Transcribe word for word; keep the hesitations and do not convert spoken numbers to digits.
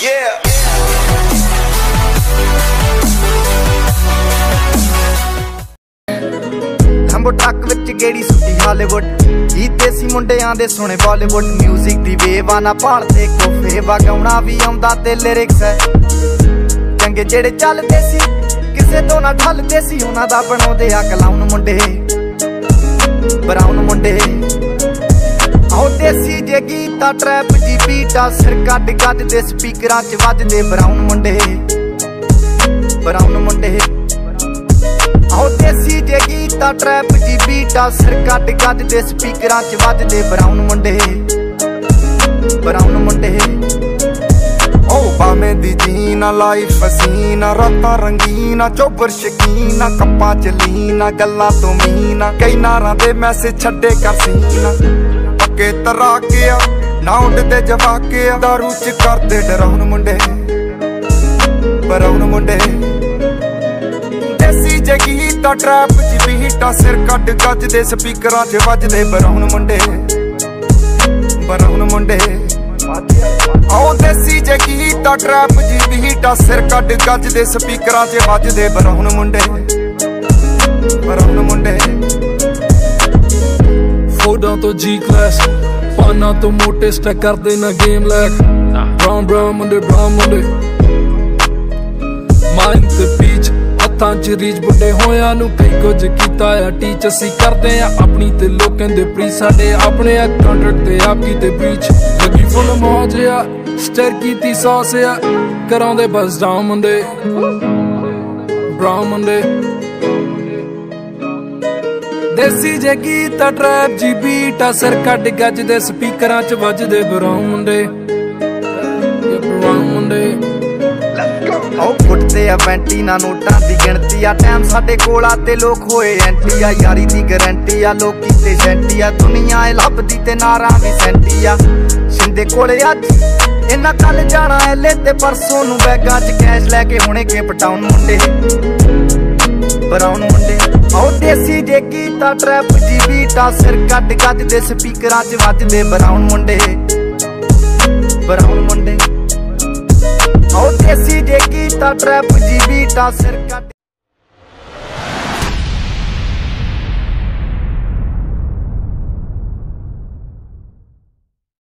लंबो ट्रक विच गेड़ी सुटी हालीवुड गीत देसी मुंडियां दे सुने बॉलीवुड म्यूजिक दी वेव आ ना भालदे कोफे वगाउणा भी आउंदा ते लिरिक्स है चंगे जेड़े चलदे सी किसे तो ना ढलदे सी उन्हां दा बनाउंदे आ क्लाउन मुंडे ब्राउन मुंडे आओ देसी जे गीता ट्रैप जी बीटा सिर कट गजदे स्पीकरां च वजदे ब्राउन मुंडे ब्राउन मुंडे आओ देसी जे गीता ट्रैप जी बीटा सिर कट गजदे स्पीकरां च वजदे ब्राउन मुंडे ब्राउन मुंडे ओ बामे दी जीना लाइफ हसीना रातां रंगीना चोबर शकीना कप्पां च लीना गल्लां तो मीना कई नारां दे मैसेज छड्डे कर सीना पक्के तरा के आ ना उडदे जवाके आ दारू च करदे डराउन मुंडे ब्राउन मुंडे देसी जे गीता ट्रैप च बीटा सिर कट गजदे स्पीकरां च वजदे ब्राउन मुंडे ब्राउन मुंडे आओ देसी जे गीता ट्रैप च बीटा सिर कट गजदे स्पीकरां च वजदे ब्राउन मुंडे ब्राउन मुंडे फोडां तो जी क्लास पाना तो मोटे स्टैक करदे ना गेम लैक ब्राउन ब्राउन मुंडे ब्राउन मुंडे माइंड ते पीच हत्थां च रीच बुड्ढे होया नू कई कुछ कीता आ टीच असी करदे आ अपनी ते लोकें दे प्री साडे अपने आ कॉन्ट्रैक्ट ते आप कीते ब्रीच लगी फुल मौज आ स्टर कीती सॉस आ करांदे बस डाउन मुंडे ब्राउन मुंडे देसी जे गीता ट्रैप जी बीटा सिर कट गजदे स्पीकरां च वजदे ब्राउन मुंडे ब्राउन मुंडे आओ फुटते आ पैंटी ना नोटां दी गिणती आ टाइम साडे कोल आ ते लोक होए एंटी आ यारी दी गारंटी आ लोकी ते सेंटी आ दुनिया ए लभदी ते नारां भी सेंटी आ शिंदे कोले अज इन्ना कल जाना एले ते परसों नू बैगां च कैश लैके हुणे केप टाउन मुंडे ब्राउन मुंडे आओ देसी जे गीता ट्रैप जी बीटा सिर कट गजदे स्पीकरां च वजदे ब्राउन मुंडे ब्राउन मुंडे आओ देसी जे गीता ट्रैप जी बीटा सिर कट